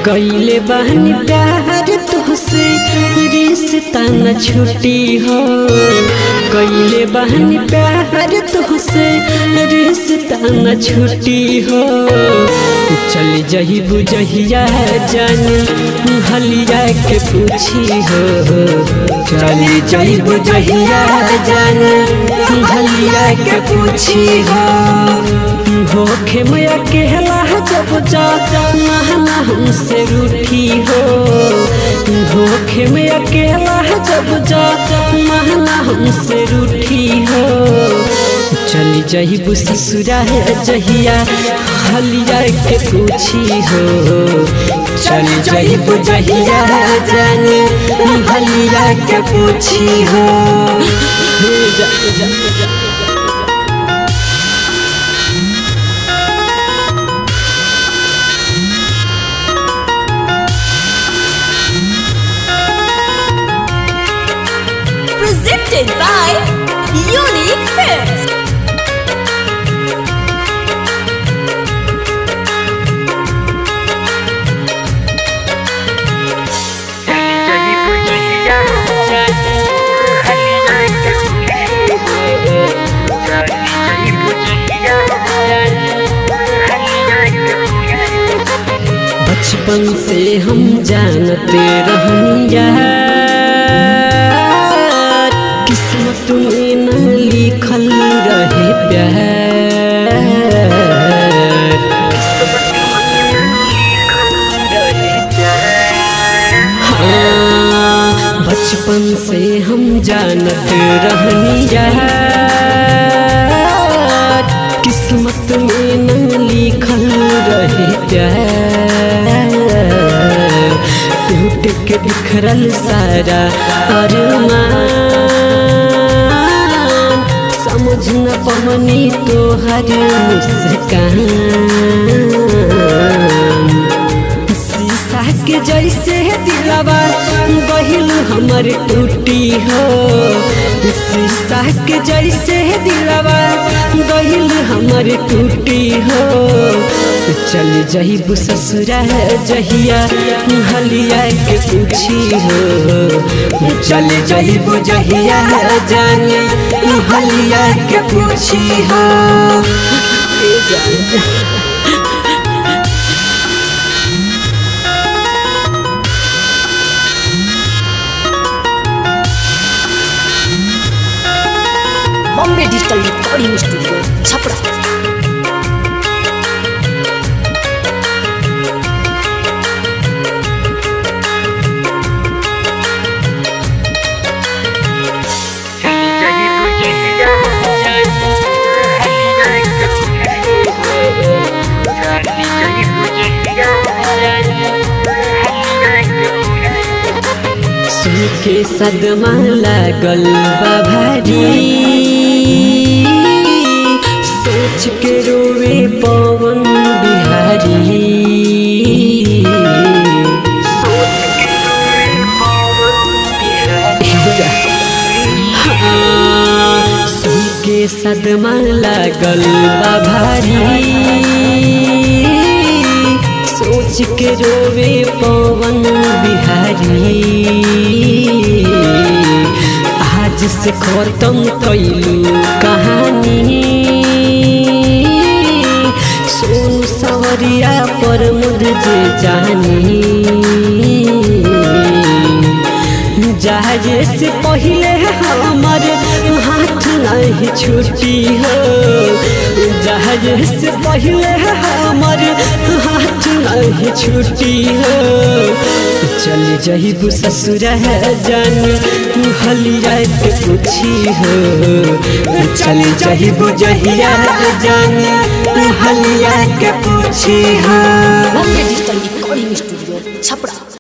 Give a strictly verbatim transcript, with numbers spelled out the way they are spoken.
कैले बहन प्यार तुहसे रिश्ता न छुट्टी हो। कैले बहन प्यार तुहसे रिश्ता न छुट्टी हो। चल जही बुझहिया जान हलिया के पूछी हो। चल जही बुझहिया जान हलिया के पूछी हो। होखे मैं अकेला जब जा नहना हमसे रूठी हो। होखे मैं अकेला जब जा नहना हमसे रूठी हो। चली जही ससुरा है जहिया हलिया के पूछी हो। चली जही बुझहिया जान हलिया के पूछी हो। जा, जा, जा, presented by Unique Films. बचपन से हम जानते रहनिया किस्मत में न लिखल रहे प्यार। हाँ, बचपन से हम जानते रहनिया किस्मत में न लिखल रहे प्यार। टूट के बिखरल सारा अरमान समझ न पवनी तो हर मुस्कान। शीशा के जैसे दिलवा बहिल हमर टूटी हो। शीशा के जैसे दिलवा बहिल हमर टूटी हो। चल जही ससुरा जहिया हलिया के पूछी हो। चल जही बुझहिया जान हलिया के पूछी हो। Bombay digital recording studio Chhapra. सुन के सदमा लागल बा भारी सोच के रोवे पवन बिहारी। हाँ, सुन के सदमा लागल बा भारी सोच के रोवे पवन बिहारी। आज से खत्म कैलू कहानी सोनू सवरिया पर मुझे जानी। जाए से पहले हमार हाथ नहीं छुट्टी हो। जाए से पहले हमार हाथ नहीं छुट्टी हो। चल जही ससुरा जान हलिया के पूछी हो। चल जही बुझहिया जान हलिया के पूछी हो। Bombay digital recording studio Chhapra.